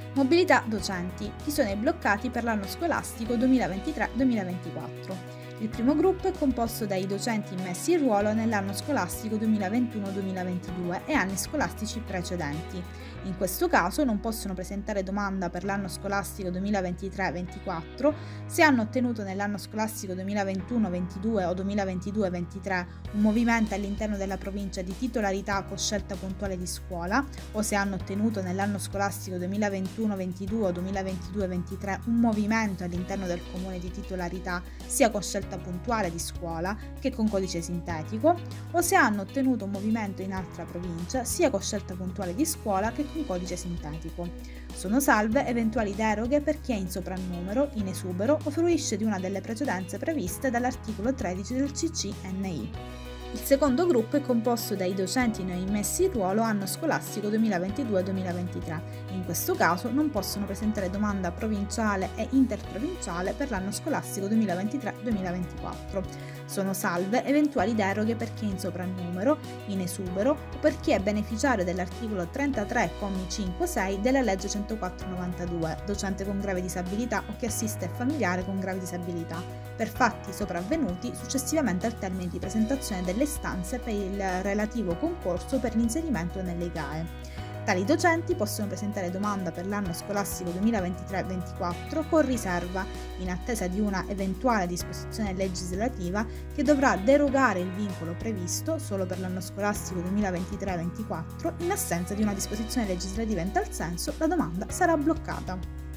Mobilità docenti. Chi sono i bloccati per l'anno scolastico 2023-2024? Il primo gruppo è composto dai docenti immessi in ruolo nell'anno scolastico 2021-2022 e anni scolastici precedenti. In questo caso non possono presentare domanda per l'anno scolastico 2023-24 se hanno ottenuto nell'anno scolastico 2021-22 o 2022-23 un movimento all'interno della provincia di titolarità con scelta puntuale di scuola, o se hanno ottenuto nell'anno scolastico 2021-22 o 2022-23 un movimento all'interno del comune di titolarità sia con scelta puntuale di scuola che con codice sintetico, o se hanno ottenuto un movimento in altra provincia sia con scelta puntuale di scuola che con codice sintetico. Sono salve eventuali deroghe per chi è in soprannumero, in esubero o fruisce di una delle precedenze previste dall'articolo 13 del CCNI. Il secondo gruppo è composto dai docenti non immessi in ruolo anno scolastico 2022-2023. In questo caso non possono presentare domanda provinciale e interprovinciale per l'anno scolastico 2023-2024. Sono salve eventuali deroghe per chi è in soprannumero, in esubero o per chi è beneficiario dell'articolo 33, commi 5-6 della legge 104/92, docente con grave disabilità o che assiste il familiare con grave disabilità, per fatti sopravvenuti successivamente al termine di presentazione delle istanze per il relativo concorso per l'inserimento nelle IGAE. Tali docenti possono presentare domanda per l'anno scolastico 2023-24 con riserva, in attesa di una eventuale disposizione legislativa che dovrà derogare il vincolo previsto solo per l'anno scolastico 2023-24. In assenza di una disposizione legislativa in tal senso, la domanda sarà bloccata.